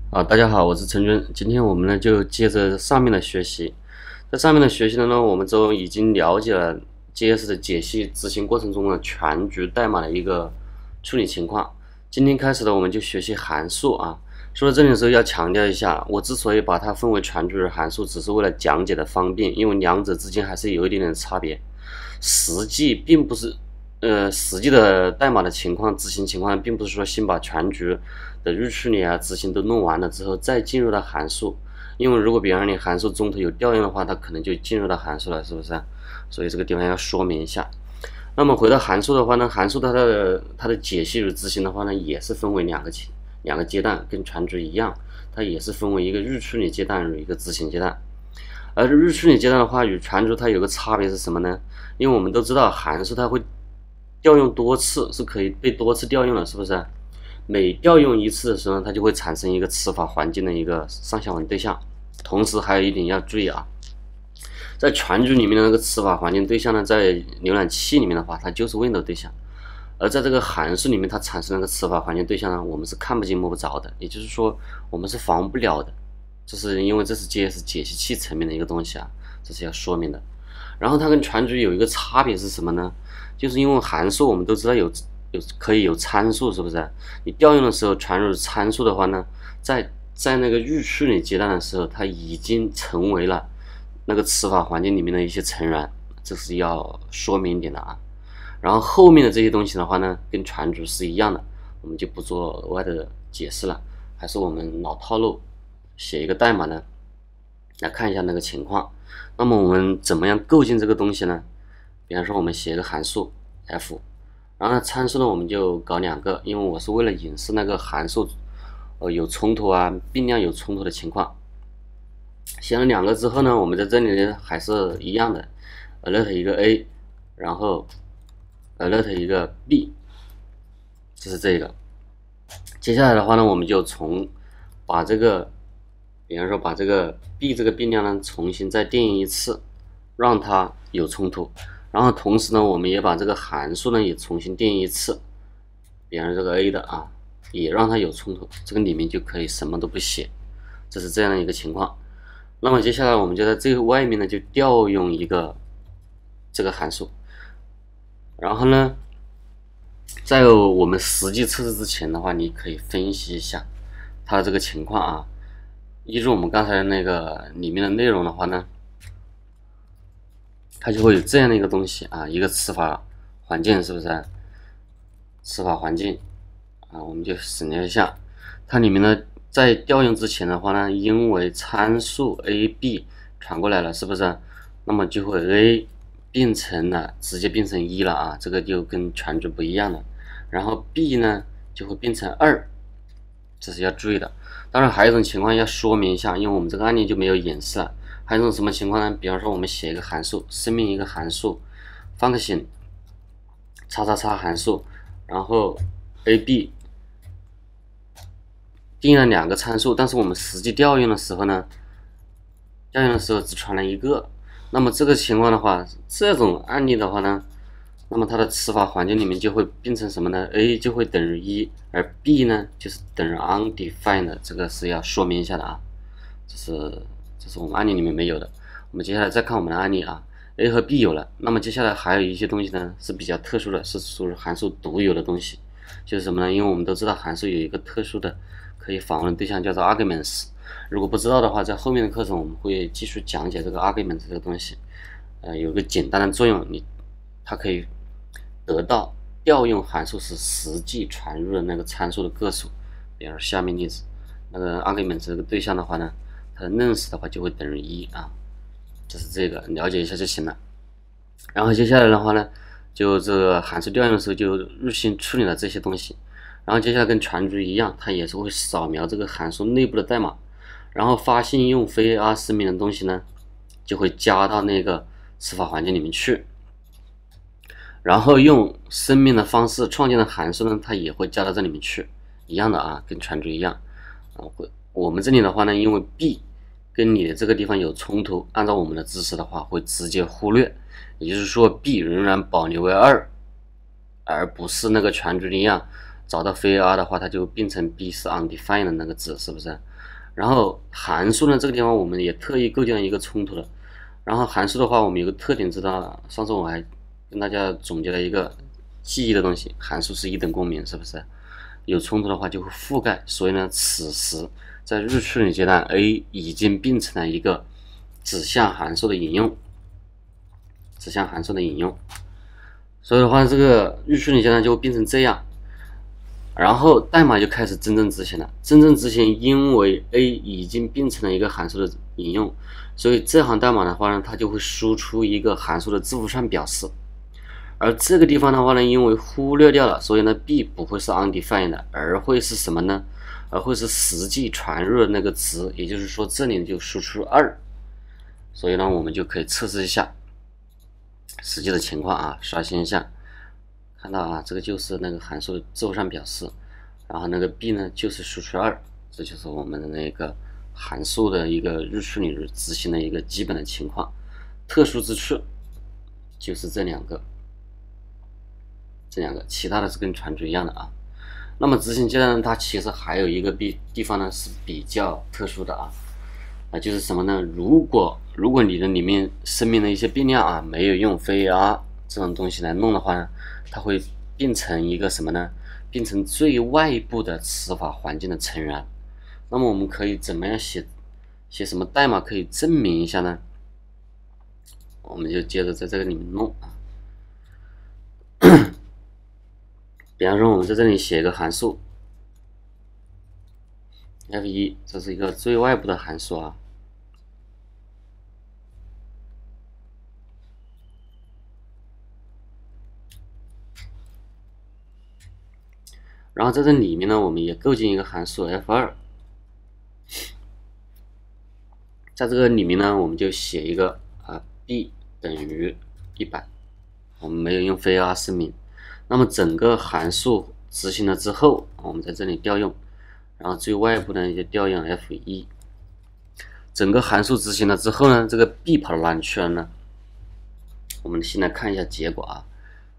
大家好，我是陈军。今天我们呢就接着上面的学习，在上面的学习呢，我们都已经了解了 JS 的解析执行过程中的全局代码的一个处理情况。今天开始呢，我们就学习函数啊。说到这里的时候要强调一下，我之所以把它分为全局和函数，只是为了讲解的方便，因为两者之间还是有一点点差别。实际并不是，实际的代码的情况、执行情况，并不是说先把全局的预处理啊、执行都弄完了之后，再进入到函数。因为如果比方说你函数中途有调用的话，它可能就进入到函数了，是不是？所以这个地方要说明一下。那么回到函数的话呢，函数它的解析与执行的话呢，也是分为两个阶段，跟全局一样，它也是分为一个预处理阶段与一个执行阶段。而预处理阶段的话，与全局它有个差别是什么呢？因为我们都知道函数它会调用多次，是可以被多次调用的，是不是？每调用一次的时候，它就会产生一个词法环境的一个上下文对象。同时还有一点要注意啊，在全局里面的那个词法环境对象呢，在浏览器里面的话，它就是 Windows 对象；而在这个函数里面，它产生那个词法环境对象呢，我们是看不见摸不着的，也就是说，我们是防不了的。这是因为这是 JS 解析器层面的一个东西啊，这是要说明的。然后它跟全局有一个差别是什么呢？就是因为函数我们都知道可以有参数，是不是？你调用的时候传入参数的话呢，在那个预处理阶段的时候，它已经成为了那个词法环境里面的一些成员，这是要说明一点的啊。然后后面的这些东西的话呢，跟全局是一样的，我们就不做额外的解释了，还是我们老套路，写一个代码呢，来看一下那个情况。那么我们怎么样构建这个东西呢？比方说我们写一个函数 f， 然后呢参数呢我们就搞两个，因为我是为了隐示那个函数有冲突啊，并量有冲突的情况。写了两个之后呢，我们在这里呢还是一样的 alert 一个 a， 然后 alert 一个 b， 这是这个。接下来的话呢，我们就把这个，比方说把这个 b 这个变量呢重新再定义一次，让它有冲突。然后同时呢，我们也把这个函数呢也重新定义一次，比方说这个 a 的啊，也让它有冲突。这个里面就可以什么都不写，这是这样的一个情况。那么接下来我们就在这个外面呢就调用一个这个函数，然后呢，在我们实际测试之前的话，你可以分析一下它的这个情况啊。依据我们刚才那个里面的内容的话呢，它就会有这样的一个东西啊，一个词法环境，是不是？词法环境啊，我们就省略一下。它里面呢，在调用之前的话呢，因为参数 a、b 传过来了，是不是？那么就会 a 直接变成1了啊，这个就跟全局不一样了。然后 b 呢就会变成2，这是要注意的。当然还有一种情况要说明一下，因为我们这个案例就没有演示了。还有一种什么情况呢？比方说我们写一个函数，生命一个函数 function 叉叉叉函数，然后 ab 定了两个参数，但是我们实际调用的时候呢，只传了一个。那么这个情况的话，这种案例的话呢，那么它的词法环境里面就会变成什么呢？ a 就会等于1，而 b 呢就是等于 undefined， 这个是要说明一下的啊，这是我们案例里面没有的。我们接下来再看我们的案例啊 ，a 和 b 有了，那么接下来还有一些东西呢是比较特殊的，是属于函数独有的东西，就是什么呢？因为我们都知道函数有一个特殊的可以访问的对象叫做 arguments， 如果不知道的话，在后面的课程我们会继续讲解这个 arguments 这个东西，有个简单的作用，它可以得到调用函数时实际传入的那个参数的个数。比如下面例子，那个 argument 这个对象的话呢，它的 length 的话就会等于1啊，这是这个了解一下就行了。然后接下来的话呢，就这个函数调用的时候就预先处理了这些东西。然后接下来跟全局一样，它也是会扫描这个函数内部的代码，然后发现用非 AR 声明的东西呢，就会加到那个词法环境里面去。然后用生命的方式创建的函数呢，它也会加到这里面去，一样的啊，跟全局一样。我们这里的话呢，因为 b 跟你的这个地方有冲突，按照我们的知识的话，会直接忽略，也就是说 b 仍然保留为2，而不是那个全局一样找到非 AR 的话，它就变成 B 是 undefined 的那个值，是不是？然后函数呢，这个地方我们也特意构建了一个冲突的。然后函数的话，我们有个特点知道，上次我还跟大家总结了一个记忆的东西，函数是一等公民，是不是？有冲突的话就会覆盖，所以呢，此时在日处理阶段 ，A 已经变成了一个指向函数的引用，所以的话，这个日处理阶段就会变成这样。然后代码就开始真正执行了。真正执行，因为 A 已经变成了一个函数的引用，所以这行代码的话呢，它就会输出一个函数的字符串表示。而这个地方的话呢，因为忽略掉了，所以呢 B 不会是 undefined 的，而会是什么呢？而会是实际传入的那个值，也就是说这里就输出2。所以呢，我们就可以测试一下实际的情况啊，刷新一下。看到啊，这个就是那个函数的字符串表示，然后那个 B 呢就是输出2，这就是我们的那个函数的一个日处理执行的一个基本的情况。特殊之处就是这两个，其他的是跟传输一样的啊。那么执行阶段呢，它其实还有一个地方呢是比较特殊的啊，就是什么呢？如果你的里面声明的一些变量啊，没有用非 AR 这种东西来弄的话呢，它会变成一个什么呢？变成最外部的词法环境的成员。那么我们可以怎么样写什么代码可以证明一下呢？我们就接着在这个里面弄啊。比方说我们在这里写一个函数 f1， 这是一个最外部的函数啊。然后在这里面呢，我们也构建一个函数 f2， 在这个里面呢，我们就写一个b 等于100，我们没有用非 AR 声明。那么整个函数执行了之后，我们在这里调用，然后最外部呢就调用 f1。整个函数执行了之后呢，这个 b 跑到哪里去了呢？我们先来看一下结果啊。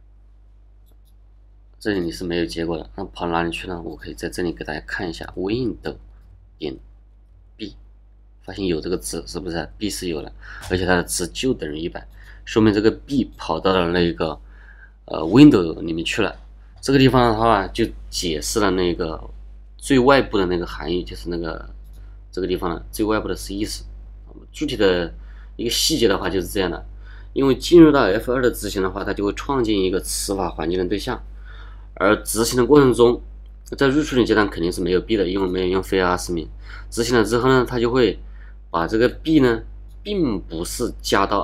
这里是没有结果的，那跑哪里去呢？我可以在这里给大家看一下 window 点 b， 发现有这个值，是不是 b 是有的，而且它的值就等于100，说明这个 b 跑到了那个window 里面去了。这个地方的话就解释了那个最外部的那个含义，就是那个这个地方呢最外部的是意思。具体的一个细节的话就是这样的，因为进入到 F2 的执行的话，它就会创建一个词法环境的对象。而执行的过程中，在日处理阶段肯定是没有 b 的，因为没有用非 AR 声明。执行了之后呢，它就会把这个 b 呢，并不是加到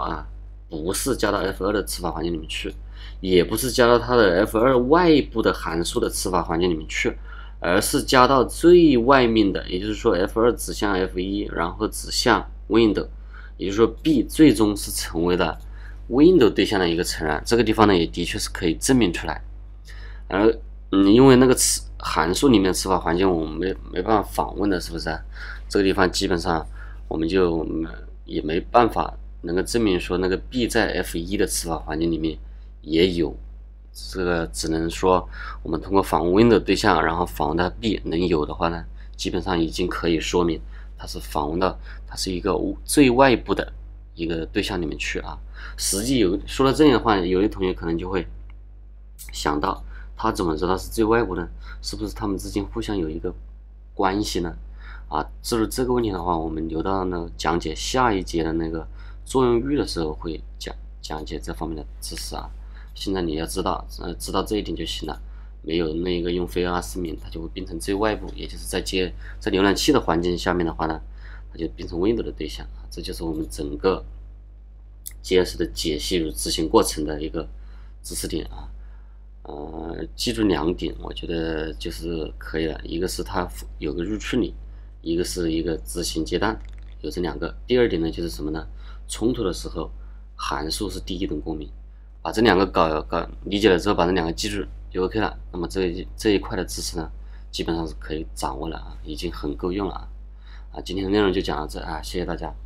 F2 的词法环境里面去，也不是加到它的 F2 外部的函数的词法环境里面去，而是加到最外面的，也就是说 F2 指向 F1， 然后指向 window， 也就是说 b 最终是成为了 window 对象的一个成员。这个地方呢，也的确是可以证明出来。而因为那个函数里面的词法环境我们没办法访问的，是不是？这个地方基本上我们就也没办法能够证明说那个 b 在 f1 的词法环境里面也有，这个只能说我们通过访问 window 对象，然后访问到 b 能有的话呢，基本上已经可以说明它是访问到它是一个最外部的一个对象里面去啊。实际说到这里的话，有的同学可能就会想到，他怎么知道是最外部呢？是不是他们之间互相有一个关系呢？至于这个问题的话，我们留到呢讲解下一节的那个作用域的时候会讲解这方面的知识啊。现在你要知道这一点就行了。没有那个用非 AR 声明，它就会变成最外部，也就是在浏览器的环境下面的话呢，它就变成 Windows 的对象啊。这就是我们整个 JS 的解析与执行过程的一个知识点啊。记住2点，我觉得就是可以了。一个是它有个日处理，一个是一个执行阶段，有这2个。第2点呢，就是什么呢？冲突的时候，函数是第一等公民。把这2个理解了之后，把这2个记住就 OK 了。那么这一块的知识呢，基本上是可以掌握了啊，已经很够用了啊。今天的内容就讲到这啊，谢谢大家。